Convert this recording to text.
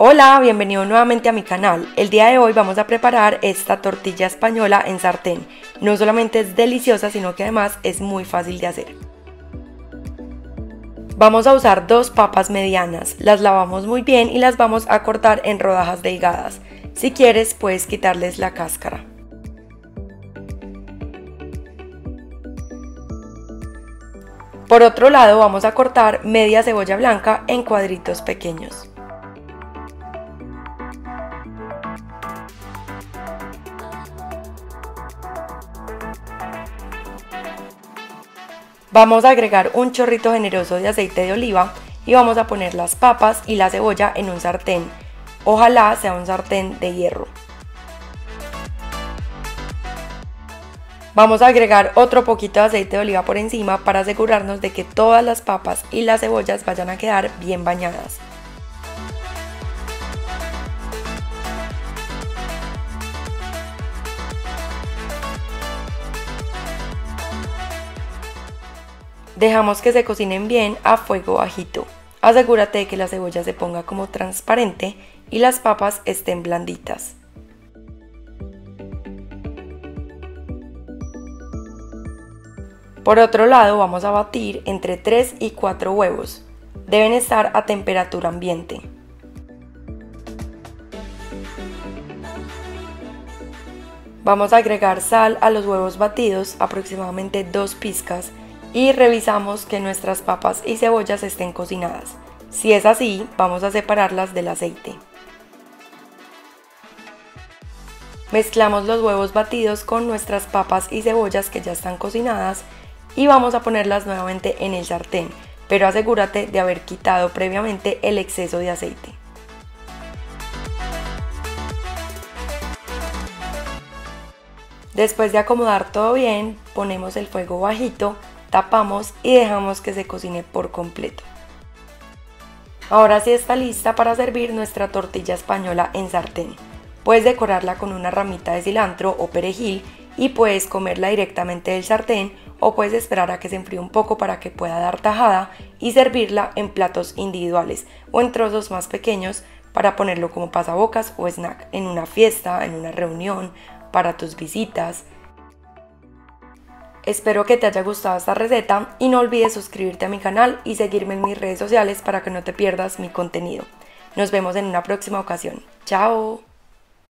Hola, bienvenido nuevamente a mi canal. El día de hoy vamos a preparar esta tortilla española en sartén. No solamente es deliciosa, sino que además es muy fácil de hacer. Vamos a usar dos papas medianas, las lavamos muy bien y las vamos a cortar en rodajas delgadas. Si quieres, puedes quitarles la cáscara. Por otro lado, vamos a cortar media cebolla blanca en cuadritos pequeños. Vamos a agregar un chorrito generoso de aceite de oliva y vamos a poner las papas y la cebolla en un sartén. Ojalá sea un sartén de hierro. Vamos a agregar otro poquito de aceite de oliva por encima para asegurarnos de que todas las papas y las cebollas vayan a quedar bien bañadas. Dejamos que se cocinen bien a fuego bajito. Asegúrate de que la cebolla se ponga como transparente y las papas estén blanditas. Por otro lado, vamos a batir entre 3 y 4 huevos. Deben estar a temperatura ambiente. Vamos a agregar sal a los huevos batidos, aproximadamente 2 pizcas, y revisamos que nuestras papas y cebollas estén cocinadas. Si es así, vamos a separarlas del aceite. Mezclamos los huevos batidos con nuestras papas y cebollas que ya están cocinadas y vamos a ponerlas nuevamente en el sartén, pero asegúrate de haber quitado previamente el exceso de aceite. Después de acomodar todo bien, ponemos el fuego bajito, tapamos y dejamos que se cocine por completo. Ahora sí está lista para servir nuestra tortilla española en sartén. Puedes decorarla con una ramita de cilantro o perejil y puedes comerla directamente del sartén o puedes esperar a que se enfríe un poco para que pueda dar tajada y servirla en platos individuales o en trozos más pequeños para ponerlo como pasabocas o snack en una fiesta, en una reunión, para tus visitas. Espero que te haya gustado esta receta y no olvides suscribirte a mi canal y seguirme en mis redes sociales para que no te pierdas mi contenido. Nos vemos en una próxima ocasión. ¡Chao!